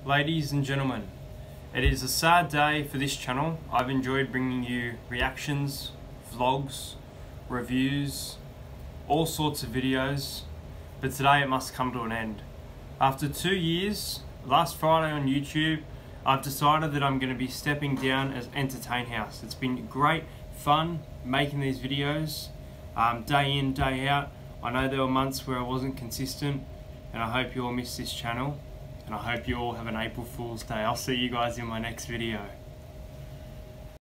Ladies and gentlemen, it is a sad day for this channel. I've enjoyed bringing you reactions, vlogs, reviews, all sorts of videos, but today it must come to an end. After 2 years, last Friday on YouTube, I've decided that I'm going to be stepping down as Entertain House. It's been great fun making these videos, day in, day out. I know there were months where I wasn't consistent, and I hope you all miss this channel, and I hope you all have an April Fool's Day. I'll see you guys in my next video.